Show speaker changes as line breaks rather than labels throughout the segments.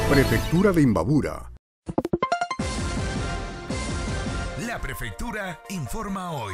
Prefectura de Imbabura.
La Prefectura informa hoy.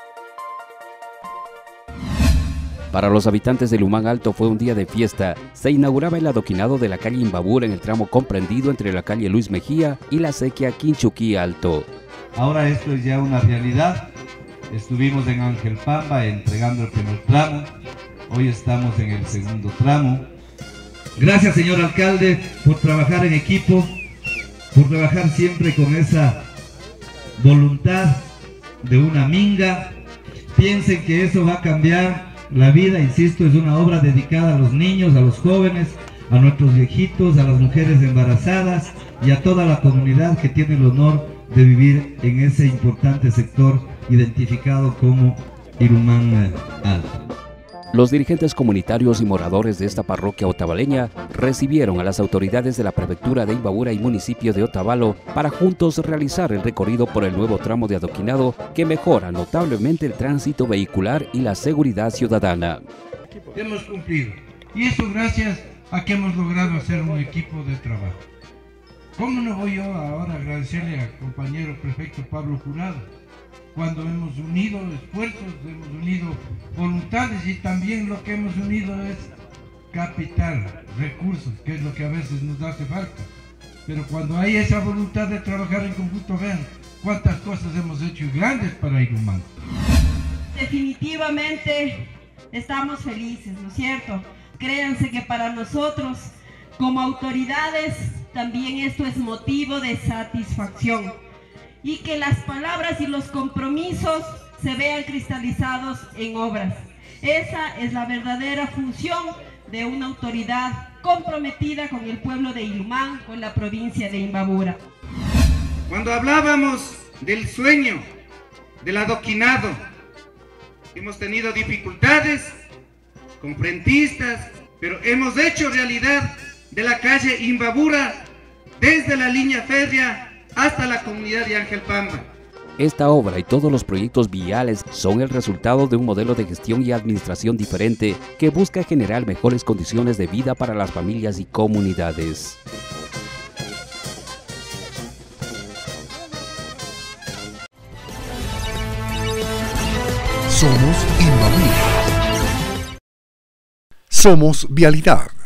Para los habitantes de Lumán Alto fue un día de fiesta. Se inauguraba el adoquinado de la calle Imbabura en el tramo comprendido entre la calle Luis Mejía y la acequia Quinchuquí Alto.
Ahora esto es ya una realidad. Estuvimos en Ángel Pamba entregando el primer tramo. Hoy estamos en el segundo tramo. Gracias, señor alcalde, por trabajar en equipo, por trabajar siempre con esa voluntad de una minga. Piensen que eso va a cambiar la vida, insisto, es una obra dedicada a los niños, a los jóvenes, a nuestros viejitos, a las mujeres embarazadas y a toda la comunidad que tiene el honor de vivir en ese importante sector identificado como Lumán Alto.
Los dirigentes comunitarios y moradores de esta parroquia otavaleña recibieron a las autoridades de la Prefectura de Imbabura y municipio de Otavalo para juntos realizar el recorrido por el nuevo tramo de adoquinado que mejora notablemente el tránsito vehicular y la seguridad ciudadana.
Hemos cumplido, y eso gracias a que hemos logrado hacer un equipo de trabajo. ¿Cómo no voy yo ahora a agradecerle al compañero prefecto Pablo Jurado? Cuando hemos unido esfuerzos, hemos unido voluntades y también lo que hemos unido es capital, recursos, que es lo que a veces nos hace falta. Pero cuando hay esa voluntad de trabajar en conjunto, vean cuántas cosas hemos hecho y grandes para Lumán.
Definitivamente estamos felices, ¿no es cierto? Créanse que para nosotros, como autoridades, también esto es motivo de satisfacción. Y que las palabras y los compromisos se vean cristalizados en obras. Esa es la verdadera función de una autoridad comprometida con el pueblo de Lumán, con la provincia de Imbabura.
Cuando hablábamos del sueño, del adoquinado, hemos tenido dificultades con frentistas, pero hemos hecho realidad de la calle Imbabura desde la línea férrea hasta la comunidad de Ángel Pamba.
Esta obra y todos los proyectos viales son el resultado de un modelo de gestión y administración diferente que busca generar mejores condiciones de vida para las familias y comunidades.
Somos Imbabura. Somos Vialidad.